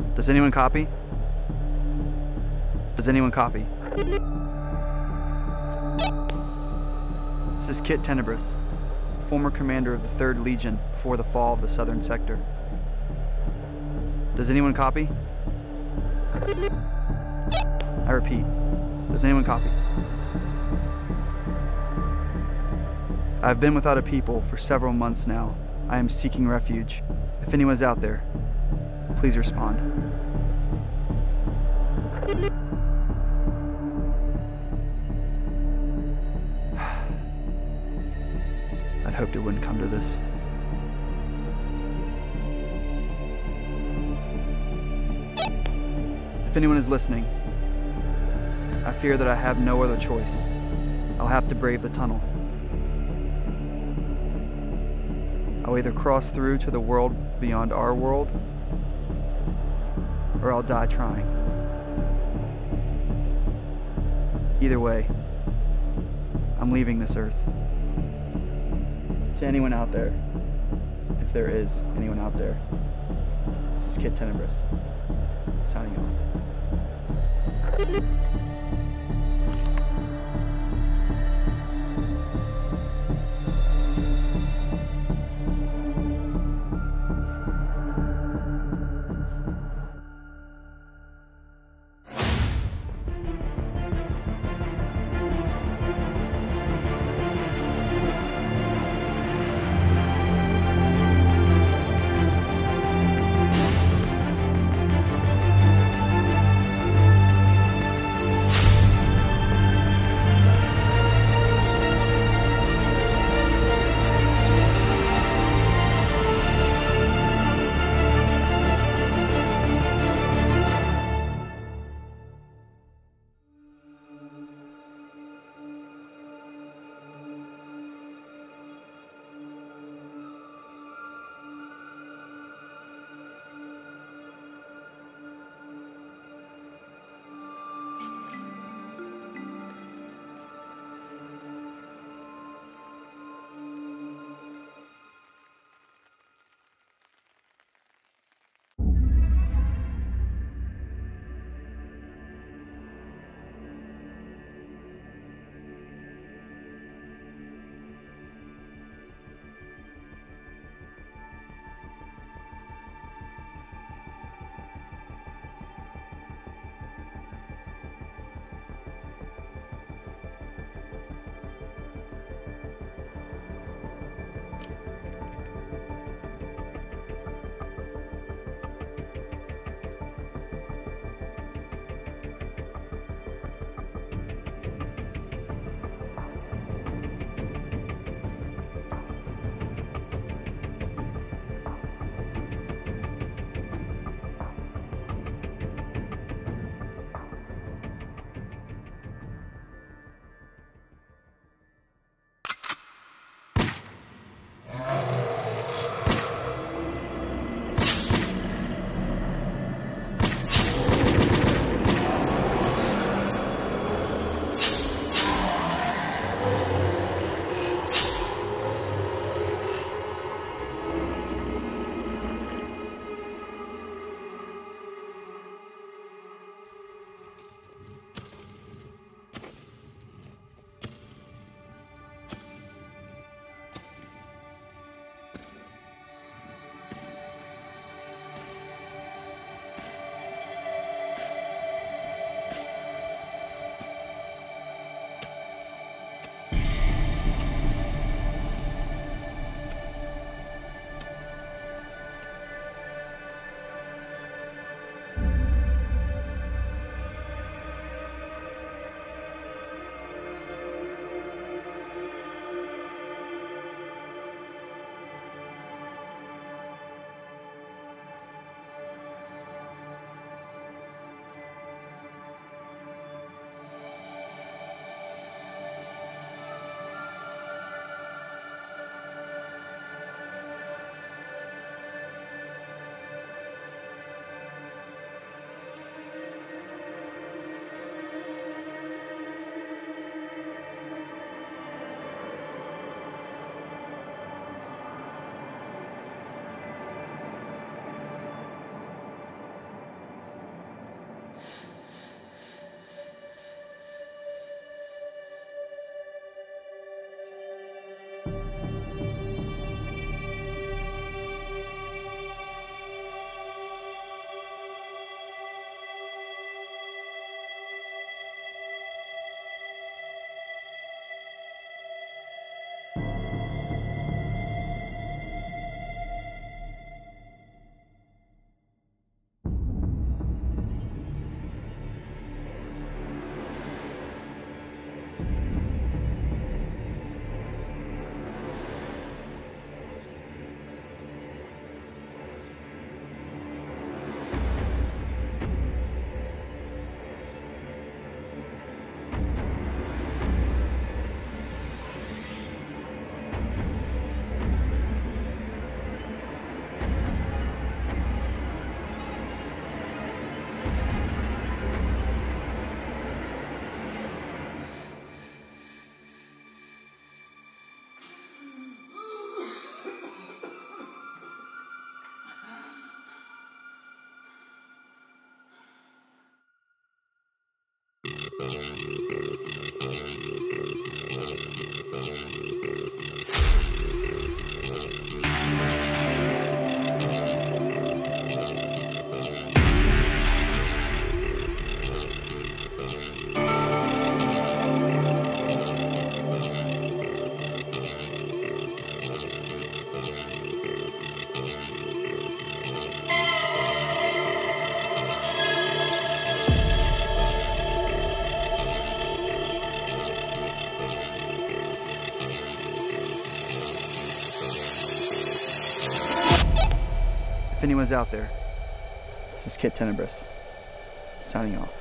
Does anyone copy? Does anyone copy? This is Kit Tenebris, former commander of the 3rd Legion before the fall of the southern sector. Does anyone copy? I repeat, does anyone copy? I have been without a people for several months now. I am seeking refuge. If anyone's out there, please respond. I'd hoped it wouldn't come to this. If anyone is listening, I fear that I have no other choice. I'll have to brave the tunnel. I'll either cross through to the world beyond our world, or I'll die trying. Either way, I'm leaving this earth. To anyone out there, if there is anyone out there, this is Kit Tenebris, signing off. anyone's out there. This is Kit Tenebris, signing off.